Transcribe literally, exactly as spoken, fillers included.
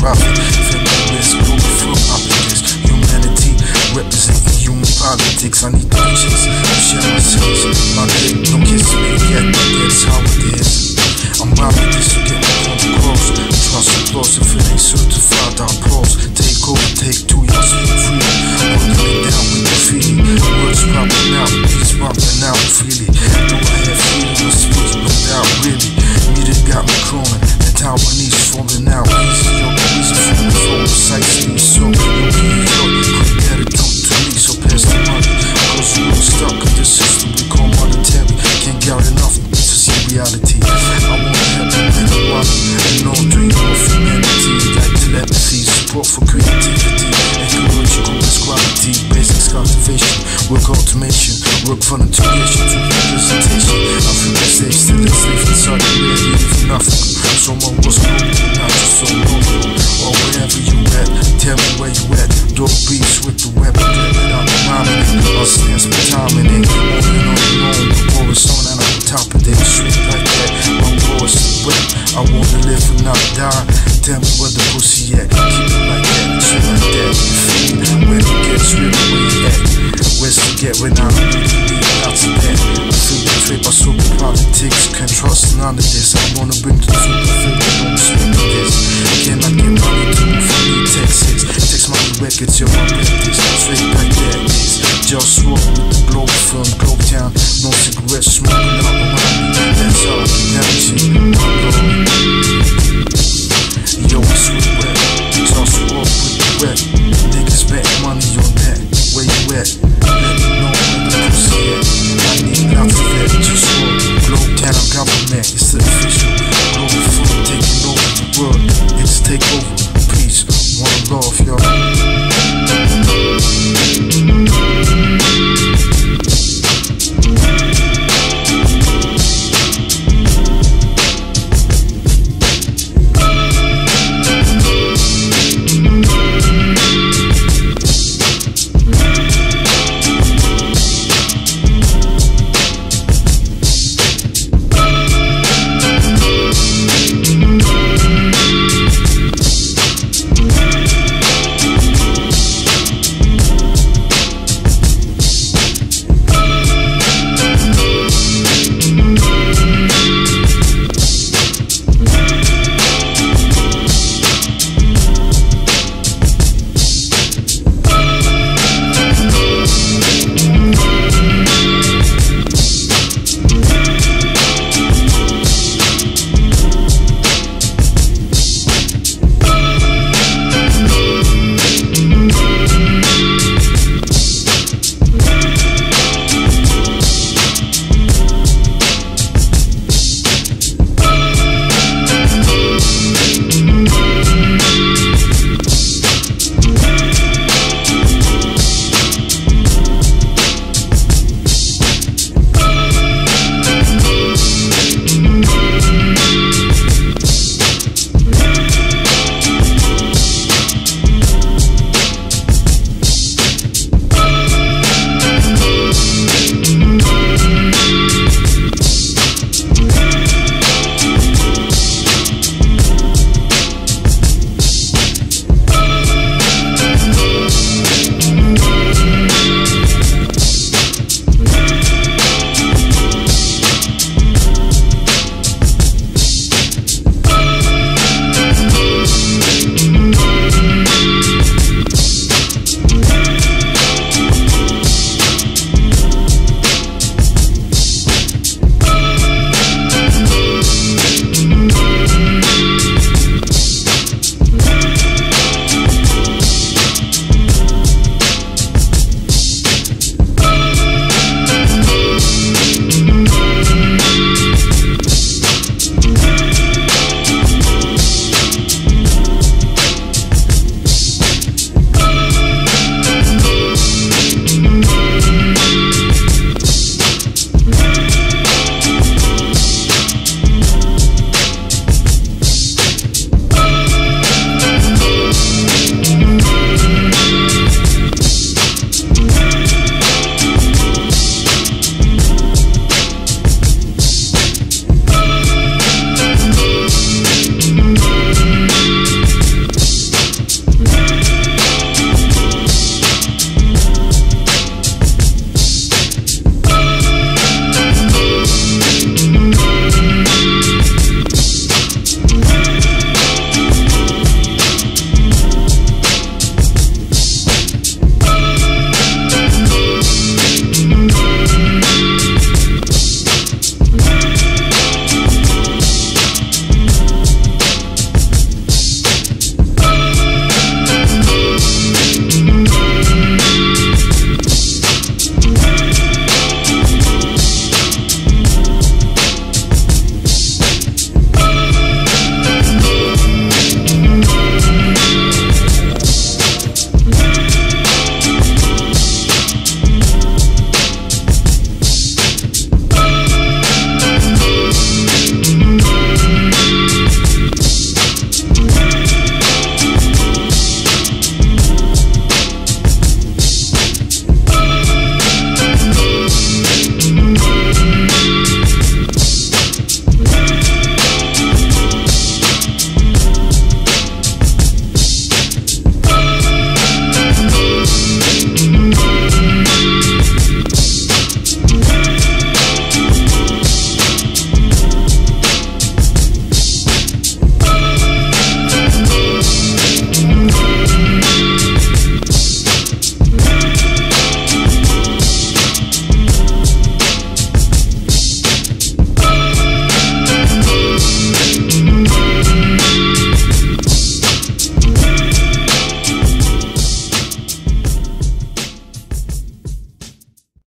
profit. Feminist, global firm operatives. Humanity, representing human politics. I need patience, I share my sins. My baby, don't kiss me yet, but that's how it is. I'm robbing this to get my point across. Trust applause if it ain't certified, I applause. Take over, take two, y'all speak free. Holding me down with the feeling. Words popping out, beats popping out freely. Do I have freedom of speech? No doubt, really. Media got me crawling, the Taiwanese falling out. Easy, yo, the reason for me flow precisely. So, you can't help, couldn't get it come to me, so pass the money. Cause you won't stuck in the system we call monetary. Can't get enough to see reality. I won't have to make a lot, and no dream of humanity. Like telepathy, support for creativity, ecological quality, basics cultivation, work automation, work for integration to representation. I feel the safe, still a slave inside the red, leaving nothing. Someone was global, not just so local. Or wherever you at, tell me where you at. Dope beats with the weapon, that I'm rhyming it. I'll stand some time in it, on and on and on. Pour it's on and I'm on top of it, straight like that. My voice is wet, I wanna live and not die. Tell me where the pussy at, keep it like that, shit like that. You feel me? When it gets real, where you at? Where's to get when I'm really out to that? I feel betrayed by super politics, can't trust none of this. I wanna bring the truth, I feel they don't speak of this. Can I get money to move for me? Texas, text my records, you're my practice. Straight like that is JustWar with the Globalfirm, Globetown. No cigarettes smoking out around me. That's all, never see OneLove. Yo, it's with wet, JustWar with the wet. Niggas bet money on that. Where you at? Let me know where the pussy at. I need lots of that. JustWar, Globetown government. It's the official Globalfirm taking over the world. It's Takeover. Peace, OneLove, y'all.